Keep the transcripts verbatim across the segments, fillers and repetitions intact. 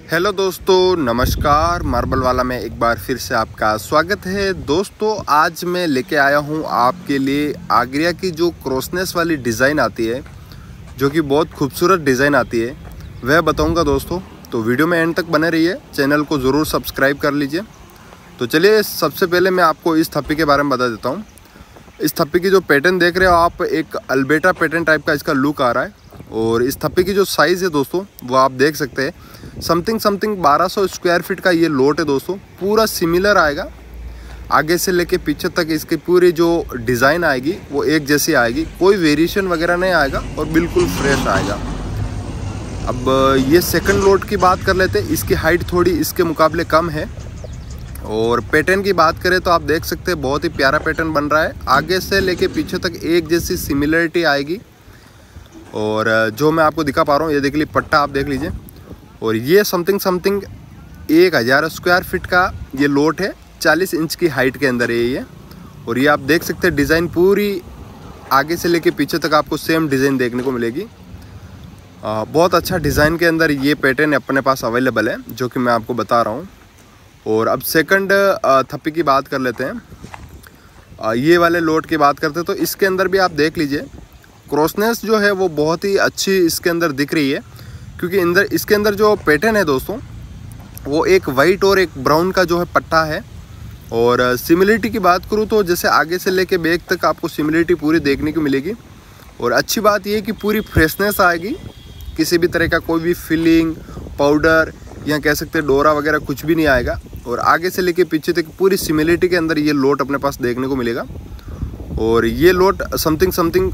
Hello दोस्तों, नमस्कार। Marble वाला में एक बार फिर से आपका स्वागत है। दोस्तों, आज मैं लेके आया हूँ आपके लिए आग्रिया की जो क्रॉसनेस वाली डिज़ाइन आती है, जो कि बहुत खूबसूरत डिज़ाइन आती है, वह बताऊँगा दोस्तों। तो वीडियो में एंड तक बने रहिए, चैनल को ज़रूर सब्सक्राइब कर लीजिए। तो चलिए, सबसे पहले मैं आपको इस थप्पी के बारे में बता देता हूँ। इस थप्पी की जो पैटर्न देख रहे हो आप, एक अल्बेटा पैटर्न टाइप का इसका लुक आ रहा है। और इस थप्पी की जो साइज़ है दोस्तों, वो आप देख सकते हैं समथिंग समथिंग बारह सौ स्क्वायर फीट का ये लोट है दोस्तों। पूरा सिमिलर आएगा, आगे से लेके पीछे तक इसकी पूरी जो डिज़ाइन आएगी वो एक जैसी आएगी, कोई वेरिएशन वगैरह नहीं आएगा और बिल्कुल फ्रेश आएगा। अब ये सेकंड लोट की बात कर लेते हैं। इसकी हाइट थोड़ी इसके मुकाबले कम है। और पैटर्न की बात करें तो आप देख सकते हैं बहुत ही प्यारा पैटर्न बन रहा है। आगे से लेके पीछे तक एक जैसी सिमिलरिटी आएगी। और जो मैं आपको दिखा पा रहा हूँ, ये देख लीजिए, पट्टा आप देख लीजिए। और ये समथिंग समथिंग एक हज़ार स्क्वायर फीट का ये लोट है, चालीस इंच की हाइट के अंदर है ये। और ये आप देख सकते हैं डिज़ाइन पूरी आगे से लेके पीछे तक आपको सेम डिज़ाइन देखने को मिलेगी। आ, बहुत अच्छा डिज़ाइन के अंदर ये पैटर्न अपने पास अवेलेबल है, जो कि मैं आपको बता रहा हूँ। और अब सेकंड थप्पी की बात कर लेते हैं। आ, ये वाले लोट की बात करते हैं तो इसके अंदर भी आप देख लीजिए, क्रॉसनेस जो है वो बहुत ही अच्छी इसके अंदर दिख रही है। क्योंकि अंदर इसके अंदर जो पैटर्न है दोस्तों, वो एक वाइट और एक ब्राउन का जो है पट्टा है। और सिमिलरिटी की बात करूँ तो जैसे आगे से लेके बैक तक आपको सिमिलरिटी पूरी देखने को मिलेगी। और अच्छी बात ये है कि पूरी फ्रेशनेस आएगी, किसी भी तरह का कोई भी फिलिंग, पाउडर या कह सकते हैं डोरा वगैरह कुछ भी नहीं आएगा। और आगे से लेके पीछे तक पूरी सिमिलरिटी के अंदर ये लोट अपने पास देखने को मिलेगा। और ये लोट समथिंग समथिंग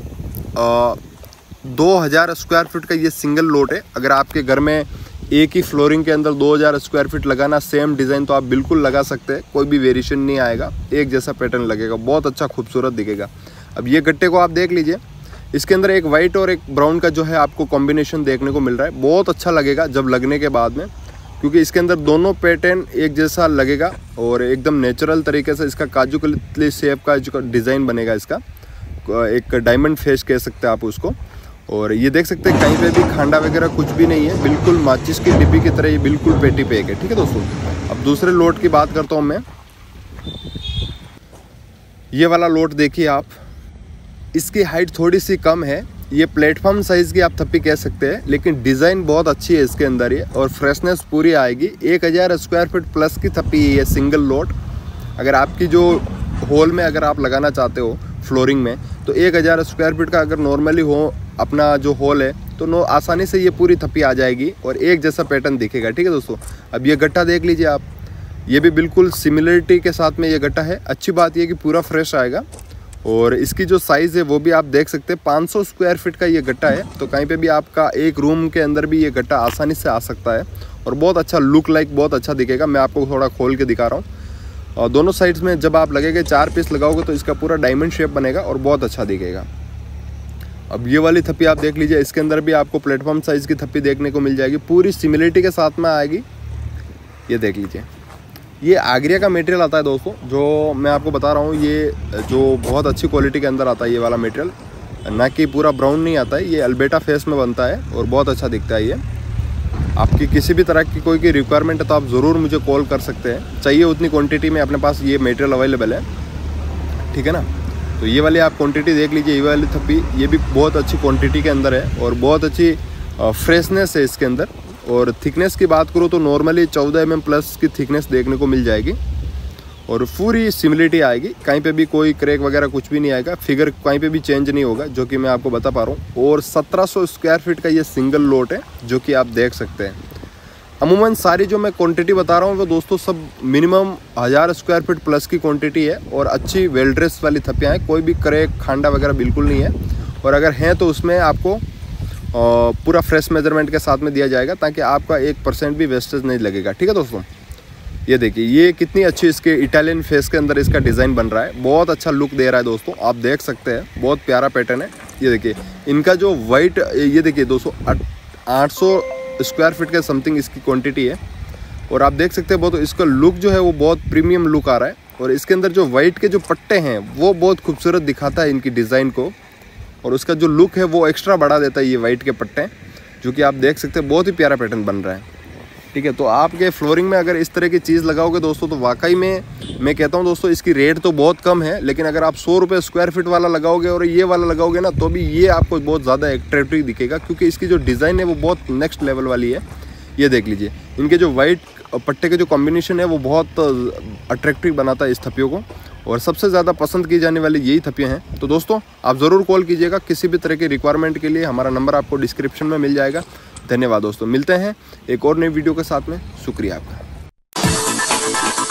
दो हज़ार स्क्वायर फीट का ये सिंगल लोट है। अगर आपके घर में एक ही फ्लोरिंग के अंदर दो हज़ार स्क्वायर फीट लगाना सेम डिज़ाइन, तो आप बिल्कुल लगा सकते हैं, कोई भी वेरिएशन नहीं आएगा, एक जैसा पैटर्न लगेगा, बहुत अच्छा खूबसूरत दिखेगा। अब ये गट्टे को आप देख लीजिए, इसके अंदर एक वाइट और एक ब्राउन का जो है आपको कॉम्बिनेशन देखने को मिल रहा है। बहुत अच्छा लगेगा जब लगने के बाद में, क्योंकि इसके अंदर दोनों पैटर्न एक जैसा लगेगा और एकदम नेचुरल तरीके से इसका काजू कतली शेप का जो डिज़ाइन बनेगा, इसका एक डायमंड फेस कह सकते हैं आप उसको। और ये देख सकते हैं कहीं पे भी खांडा वगैरह कुछ भी नहीं है, बिल्कुल माचिस की डिब्बी की तरह ये बिल्कुल पेटी पैक है। ठीक है दोस्तों, अब दूसरे लोट की बात करता हूँ मैं। ये वाला लोट देखिए आप, इसकी हाइट थोड़ी सी कम है, ये प्लेटफॉर्म साइज़ की आप थप्पी कह सकते हैं, लेकिन डिज़ाइन बहुत अच्छी है इसके अंदर ये, और फ्रेशनेस पूरी आएगी। एक हज़ार स्क्वायर फीट प्लस की थप्पी है ये सिंगल लोट। अगर आपकी जो हॉल में अगर आप लगाना चाहते हो फ्लोरिंग में, तो एक हज़ार स्क्वायर फीट का अगर नॉर्मली हो अपना जो हॉल है, तो नो आसानी से ये पूरी थप्पी आ जाएगी और एक जैसा पैटर्न दिखेगा। ठीक है दोस्तों, अब ये गट्टा देख लीजिए आप, ये भी बिल्कुल सिमिलरिटी के साथ में ये गट्टा है। अच्छी बात ये कि पूरा फ्रेश आएगा। और इसकी जो साइज़ है वो भी आप देख सकते हैं, पाँच सौ स्क्वायर फीट का ये गट्टा है। तो कहीं पे भी आपका एक रूम के अंदर भी ये गट्टा आसानी से आ सकता है और बहुत अच्छा लुक लाइक बहुत अच्छा दिखेगा। मैं आपको थोड़ा खोल के दिखा रहा हूँ। और दोनों साइड्स में जब आप लगेंगे, चार पीस लगाओगे तो इसका पूरा डायमंड शेप बनेगा और बहुत अच्छा दिखेगा। अब ये वाली थप्पी आप देख लीजिए, इसके अंदर भी आपको प्लेटफॉर्म साइज़ की थप्पी देखने को मिल जाएगी, पूरी सिमिलरिटी के साथ में आएगी। ये देख लीजिए, ये आग्रिया का मटेरियल आता है दोस्तों, जो मैं आपको बता रहा हूँ, ये जो बहुत अच्छी क्वालिटी के अंदर आता है ये वाला मटेरियल, ना कि पूरा ब्राउन नहीं आता है। ये अल्बेटा फेस में बनता है और बहुत अच्छा दिखता है ये। आपकी किसी भी तरह की कोई की रिक्वायरमेंट है तो आप ज़रूर मुझे कॉल कर सकते हैं, चाहिए उतनी क्वांटिटी में अपने पास ये मटेरियल अवेलेबल है। ठीक है ना, तो ये वाली आप क्वांटिटी देख लीजिए। ये वाली थप्पी ये भी बहुत अच्छी क्वांटिटी के अंदर है और बहुत अच्छी फ्रेशनेस है इसके अंदर। और थिकनेस की बात करूँ तो नॉर्मली चौदह एम एम प्लस की थिकनेस देखने को मिल जाएगी और पूरी सिमिलरिटी आएगी, कहीं पे भी कोई क्रैक वगैरह कुछ भी नहीं आएगा, फिगर कहीं पे भी चेंज नहीं होगा, जो कि मैं आपको बता पा रहा हूँ। और सत्रह सौ स्क्वायर फीट का ये सिंगल लोट है, जो कि आप देख सकते हैं। अमूमन सारी जो मैं क्वांटिटी बता रहा हूँ वो दोस्तों सब मिनिमम हज़ार स्क्वायर फीट प्लस की क्वांटिटी है और अच्छी वेल ड्रेस वाली थप्पियाँ हैं, कोई भी क्रैक खांडा वगैरह बिल्कुल नहीं है। और अगर हैं तो उसमें आपको पूरा फ्रेश मेजरमेंट के साथ में दिया जाएगा, ताकि आपका एक परसेंट भी वेस्टेज नहीं लगेगा। ठीक है दोस्तों, ये देखिए ये कितनी अच्छी इसके इटालियन फेस के अंदर इसका डिज़ाइन बन रहा है, बहुत अच्छा लुक दे रहा है दोस्तों, आप देख सकते हैं, बहुत प्यारा पैटर्न है। ये देखिए इनका जो वाइट, ये देखिए दोस्तों आठ सौ स्क्वायर फीट के समथिंग इसकी क्वांटिटी है। और आप देख सकते हैं बहुत इसका लुक जो है वो बहुत प्रीमियम लुक आ रहा है। और इसके अंदर जो वाइट के जो पट्टे हैं वो बहुत खूबसूरत दिखाता है इनकी डिज़ाइन को, और उसका जो लुक है वो एक्स्ट्रा बढ़ा देता है ये वाइट के पट्टे, जो कि आप देख सकते हैं बहुत ही प्यारा पैटर्न बन रहा है। ठीक है। तो आपके फ्लोरिंग में अगर इस तरह की चीज़ लगाओगे दोस्तों तो वाकई में मैं कहता हूँ दोस्तों इसकी रेट तो बहुत कम है, लेकिन अगर आप सौ रुपये स्क्वायर फीट वाला लगाओगे और ये वाला लगाओगे ना तो भी ये आपको बहुत ज़्यादा एट्रैक्टिव दिखेगा, क्योंकि इसकी जो डिज़ाइन है वो बहुत नेक्स्ट लेवल वाली है। ये देख लीजिए, इनके जो वाइट पट्टे के जो कॉम्बिनेशन है वो बहुत अट्रैक्टिव बनाता है इस थपियों को, और सबसे ज़्यादा पसंद की जाने वाली यही थपियाँ हैं। तो दोस्तों आप ज़रूर कॉल कीजिएगा किसी भी तरह की रिक्वायरमेंट के लिए, हमारा नंबर आपको डिस्क्रिप्शन में मिल जाएगा। धन्यवाद दोस्तों, मिलते हैं एक और नई वीडियो के साथ में। शुक्रिया आपका।